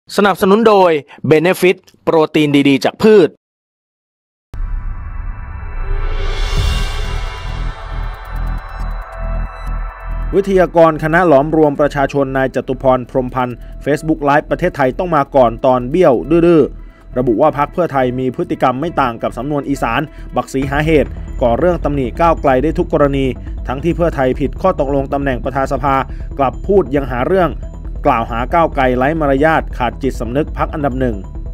สนับสนุนโดย Benefit โปรตีนดีๆจากพืชวิทยากรคณะหลอมรวมประชาชนนายจตุพรพรหมพันธ์ Facebook Live ประเทศไทยต้องมาก่อนตอนเบี้ยวดื้อระบุว่าพรรคเพื่อไทยมีพฤติกรรมไม่ต่างกับสำนวนอีสานบักสีหาเหตุก่อเรื่องตำหนิก้าวไกลได้ทุกกรณีทั้งที่เพื่อไทยผิดข้อตกลงตำแหน่งประธานสภากลับพูดยังหาเรื่องกล่าวหาก้าวไกลไร้มารยาทขาดจิตสำนึกพรรคอันดับหนึ่ง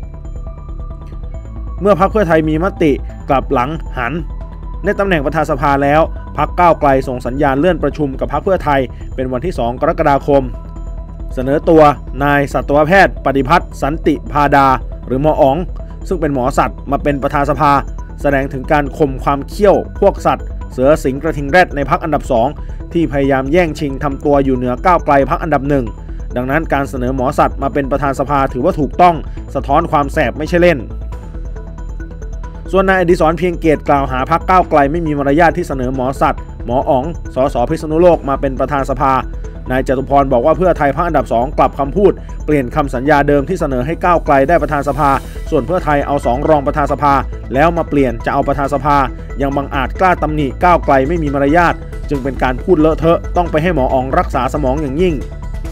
เมื่อพรรคเพื่อไทยมีมติกลับหลังหันในตำแหน่งประธานสภาแล้วพรรคก้าวไกลส่งสัญญาณเลื่อนประชุมกับพรรคเพื่อไทยเป็นวันที่2กรกฎาคมเสนอตัวนายสัตวแพทย์ปฏิพัฒน์สันติพาดาหรือหมออ๋องซึ่งเป็นหมอสัตว์มาเป็นประธานสภาแสดงถึงการข่มความเขี้ยวพวกสัตว์เสือสิงกระทิงแรดในพรรคอันดับ2ที่พยายามแย่งชิงทำตัวอยู่เหนือก้าวไกลพรรคอันดับ1ดังนั้นการเสนอหมอสัตว์มาเป็นประธานสภาถือว่าถูกต้องสะท้อนความแสบไม่ใช่เล่นส่วนนายอดิศรเพียงเกตกล่าวหาพรรคก้าวไกลไม่มีมารยาทที่เสนอหมอสัตว์หมออ๋องสสพิษณุโลกมาเป็นประธานสภานายจตุพรบอกว่าเพื่อไทยพรรคอันดับ2กลับคำพูดเปลี่ยนคำสัญญาเดิมที่เสนอให้ก้าวไกลได้ประธานสภาส่วนเพื่อไทยเอา2รองประธานสภาแล้วมาเปลี่ยนจะเอาประธานสภายังบังอาจกล้าตำหนิก้าวไกลไม่มีมารยาทจึงเป็นการพูดเลอะเทอะต้องไปให้หมออ๋องรักษาสมองอย่างยิ่ง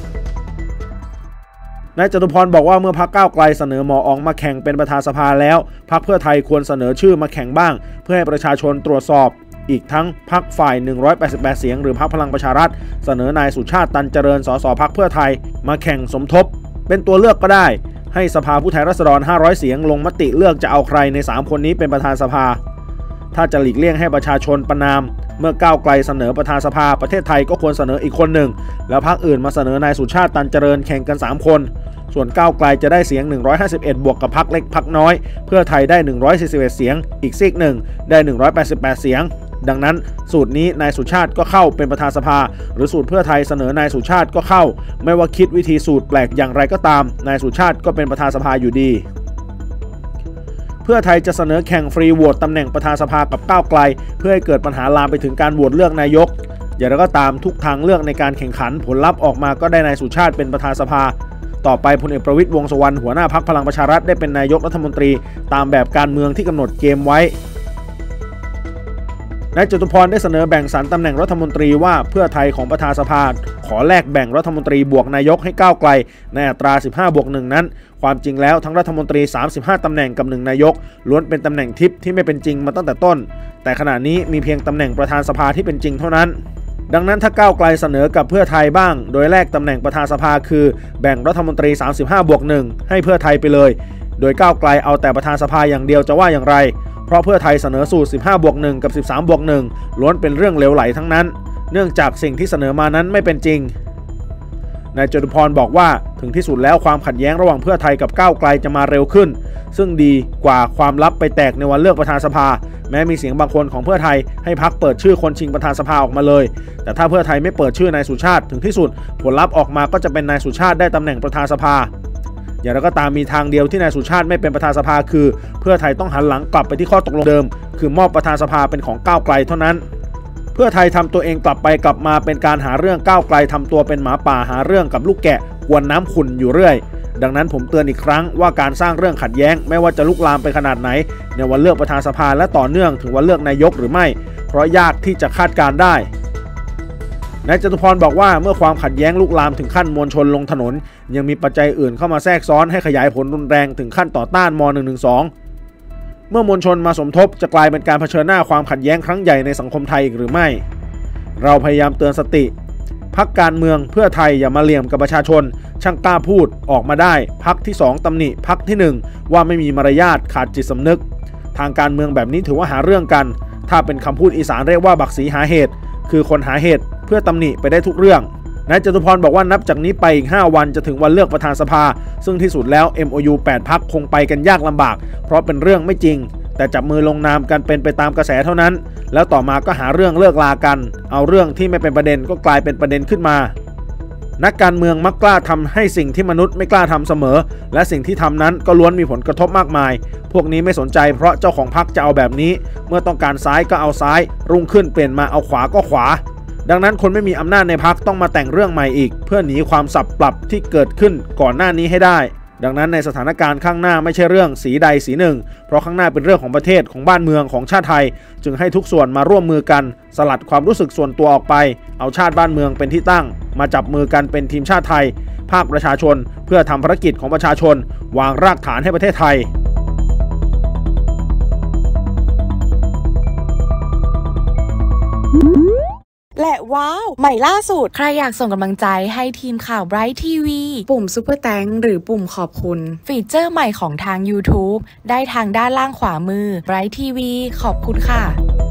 นายจตุพรบอกว่าเมื่อพรรคก้าวไกลเสนอหมออ๋องมาแข่งเป็นประธานสภาแล้วพรรคเพื่อไทยควรเสนอชื่อมาแข่งบ้างเพื่อให้ประชาชนตรวจสอบอีกทั้งพรรคฝ่าย188เสียงหรือพรรคพลังประชารัฐเสนอนายสุชาติตันเจริญสสพรรคเพื่อไทยมาแข่งสมทบเป็นตัวเลือกก็ได้ให้สภาผู้แทนราษฎร500เสียงลงมติเลือกจะเอาใครใน3คนนี้เป็นประธานสภาถ้าจะหลีกเลี่ยงให้ประชาชนประณามเมื่อก้าวไกลเสนอประธานสภาประเทศไทยก็ควรเสนออีกคนหนึ่งแล้วพรรคอื่นมาเสนอนายสุชาติตันเจริญแข่งกัน3คนส่วนก้าวไกลจะได้เสียง151บวกกับพรรคเล็กพรรคน้อยเพื่อไทยได้141เสียงอีกซีกหนึ่งได้188เสียงดังนั้นสูตรนี้นายสุชาติก็เข้าเป็นประธานสภาหรือสูตรเพื่อไทยเสนอนายสุชาติก็เข้าไม่ว่าคิดวิธีสูตรแปลกอย่างไรก็ตามนายสุชาติก็เป็นประธานสภาอยู่ดีเพื่อไทยจะเสนอแข่งฟรีโหวตตำแหน่งประธานสภากับก้าวไกลเพื่อให้เกิดปัญหาลามไปถึงการโหวตเลือกนายกอย่างไรก็ตามทุกทางเลือกในการแข่งขันผลลัพธ์ออกมาก็ได้นายสุชาติเป็นประธานสภาต่อไปพลเอกประวิตรวงษ์สุวรรณหัวหน้าพรรคพลังประชารัฐได้เป็นนายกรัฐมนตรีตามแบบการเมืองที่กำหนดเกมไว้นายจตุพรได้เสนอแบ่งสรรตำแหน่งรัฐมนตรีว่าเพื่อไทยของประธานสภาขอแลกแบ่งรัฐมนตรีบวกนายกให้ก้าวไกลในอัตรา15+1นั้นความจริงแล้วทั้งรัฐมนตรี35ตำแหน่งกับ1นายกล้วนเป็นตำแหน่งทิพย์ที่ไม่เป็นจริงมาตั้งแต่ต้นแต่ขณะนี้มีเพียงตำแหน่งประธานสภาที่เป็นจริงเท่านั้นดังนั้นถ้าก้าวไกลเสนอกับเพื่อไทยบ้างโดยแลกตำแหน่งประธานสภาคือแบ่งรัฐมนตรี35+1ให้เพื่อไทยไปเลยโดยก้าวไกลเอาแต่ประธานสภาอย่างเดียวจะว่าอย่างไรเพราะเพื่อไทยเสนอสูตร15+1กับ13+1ล้วนเป็นเรื่องเหลวไหลทั้งนั้นเนื่องจากสิ่งที่เสนอมานั้นไม่เป็นจริงนายจตุพรบอกว่าถึงที่สุดแล้วความขัดแย้งระหว่างเพื่อไทยกับก้าวไกลจะมาเร็วขึ้นซึ่งดีกว่าความลับไปแตกในวันเลือกประธานสภาแม้มีเสียงบางคนของเพื่อไทยให้พรรคเปิดชื่อคนชิงประธานสภาออกมาเลยแต่ถ้าเพื่อไทยไม่เปิดชื่อนายสุชาติถึงที่สุดผลลัพธ์ออกมาก็จะเป็นนายสุชาติได้ตำแหน่งประธานสภาอย่างไรก็ตามมีทางเดียวที่นายสุชาติไม่เป็นประธานสภาคือเพื่อไทยต้องหันหลังกลับไปที่ข้อตกลงเดิมคือมอบประธานสภาเป็นของก้าวไกลเท่านั้นเพื่อไทยทำตัวเองกลับไปกลับมาเป็นการหาเรื่องก้าวไกลทำตัวเป็นหมาป่าหาเรื่องกับลูกแกะกวนน้ำขุ่นอยู่เรื่อยดังนั้นผมเตือนอีกครั้งว่าการสร้างเรื่องขัดแย้งไม่ว่าจะลุกลามไปขนาดไหนในวันเลือกประธานสภาและต่อเนื่องถึงวันเลือกนายกหรือไม่เพราะยากที่จะคาดการได้นายจตุพรบอกว่าเมื่อความขัดแย้งลุกลามถึงขั้นมวลชนลงถนนยังมีปัจจัยอื่นเข้ามาแทรกซ้อนให้ขยายผลรุนแรงถึงขั้นต่อต้านม.112 เมื่อมวลชนมาสมทบจะกลายเป็นการเผชิญหน้าความขัดแย้งครั้งใหญ่ในสังคมไทยอีกหรือไม่เราพยายามเตือนสติพรรคการเมืองเพื่อไทยอย่ามาเหลี่ยมกับประชาชนช่างกล้าพูดออกมาได้พรรคที่2ตำหนิพรรคที่1ว่าไม่มีมารยาทขาดจิตสำนึกทางการเมืองแบบนี้ถือว่าหาเรื่องกันถ้าเป็นคำพูดอีสานเรียกว่าบักสีหาเหตุคือคนหาเหตุเพื่อตำหนิไปได้ทุกเรื่องนายจตุพรบอกว่านับจากนี้ไปอีก5วันจะถึงวันเลือกประธานสภาซึ่งที่สุดแล้ว MOU 8 พรรคคงไปกันยากลำบากเพราะเป็นเรื่องไม่จริงแต่จับมือลงนามกันเป็นไปตามกระแสเท่านั้นแล้วต่อมาก็หาเรื่องเลิกลากันเอาเรื่องที่ไม่เป็นประเด็นก็กลายเป็นประเด็นขึ้นมานักการเมืองมักกล้าทำให้สิ่งที่มนุษย์ไม่กล้าทำเสมอและสิ่งที่ทำนั้นก็ล้วนมีผลกระทบมากมายพวกนี้ไม่สนใจเพราะเจ้าของพรรคจะเอาแบบนี้เมื่อต้องการซ้ายก็เอาซ้ายรุ่งขึ้นเปลี่ยนมาเอาขวาก็ขวาดังนั้นคนไม่มีอำนาจในพรรคต้องมาแต่งเรื่องใหม่อีกเพื่อหนีความสับปรับที่เกิดขึ้นก่อนหน้านี้ให้ได้ดังนั้นในสถานการณ์ข้างหน้าไม่ใช่เรื่องสีใดสีหนึ่งเพราะข้างหน้าเป็นเรื่องของประเทศของบ้านเมืองของชาติไทยจึงให้ทุกส่วนมาร่วมมือกันสลัดความรู้สึกส่วนตัวออกไปเอาชาติบ้านเมืองเป็นที่ตั้งมาจับมือกันเป็นทีมชาติไทยภาคประชาชนเพื่อทำภารกิจของประชาชนวางรากฐานให้ประเทศไทยและว้าวใหม่ล่าสุดใครอยากส่งกำลังใจให้ทีมข่าว Bright TV ปุ่มซุปเปอร์แตงหรือปุ่มขอบคุณฟีเจอร์ใหม่ของทาง YouTube ได้ทางด้านล่างขวามือ Bright TV ขอบคุณค่ะ